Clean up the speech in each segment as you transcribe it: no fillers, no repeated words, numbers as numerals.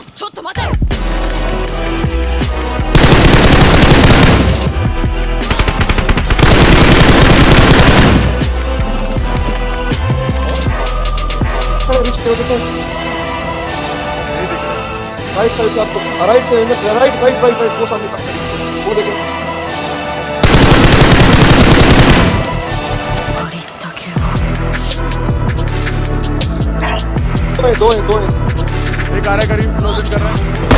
ちょっと待て。 right side से आपको right से राइट राइट राइट राइट वो सामने का वो देखो दो है एक आ रहा है करीब क्लोजिंग कर रहा है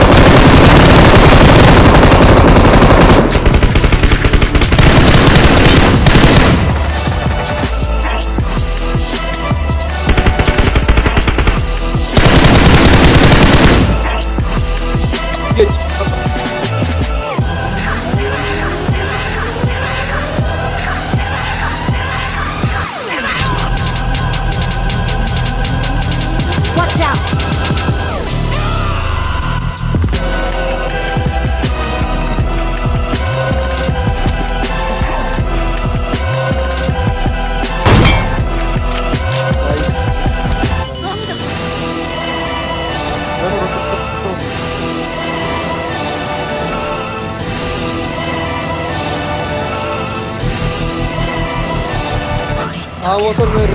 Watch out! हाँ वो सर मैं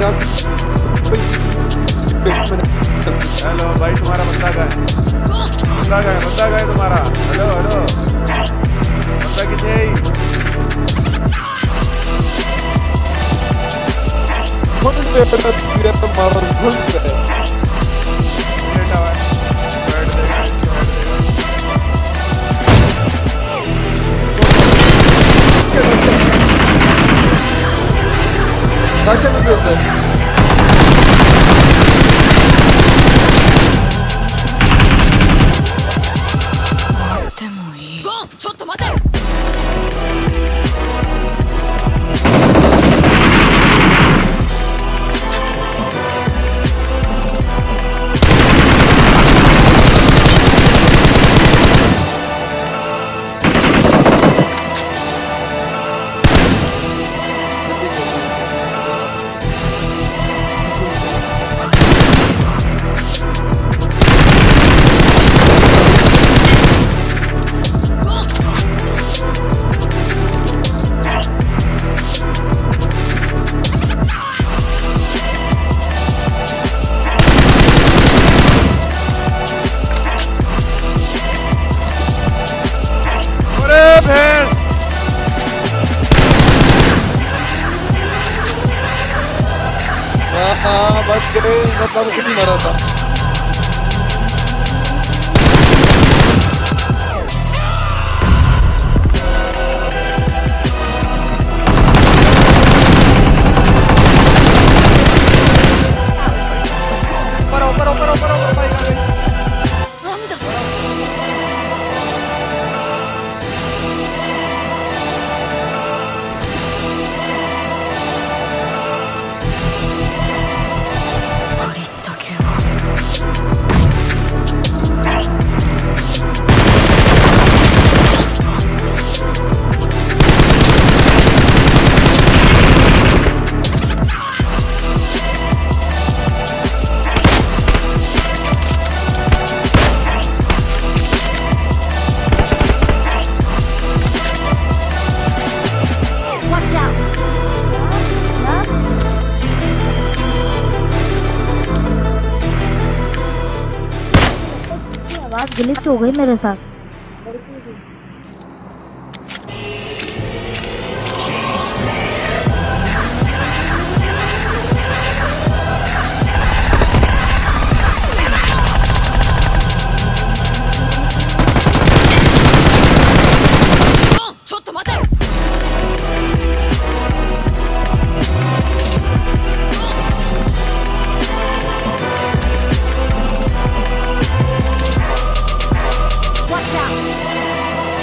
हेलो भाई तुम्हारा बंदा कहाँ है बंदा कहाँ है तुम्हारा हेलो हेलो बंदा किथे है कौन से पेपर का गिरा तो मारो भूल गए लेटा हुआ है बैठ देगा Taşa mı gördün? Go! ちょっと待て! हाँ बच गए मतलब कितनी मरा था ग्लिच हो गई मेरे साथ Watch out!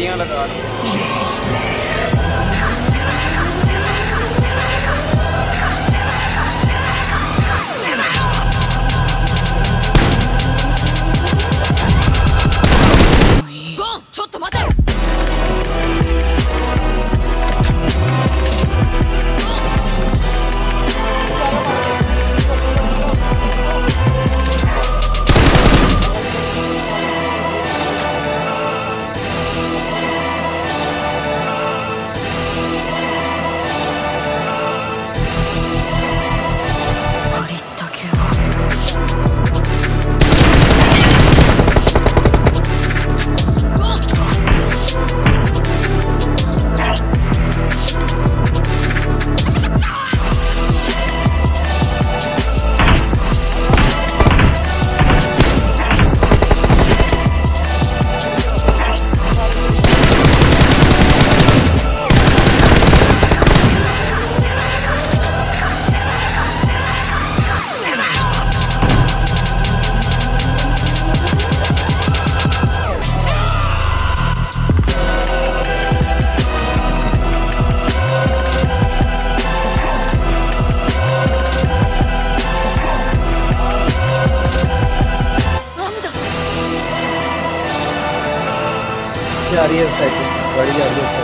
गाड़ियां लगा लो। जा रही है साइकिल, गाड़ी जा रही है।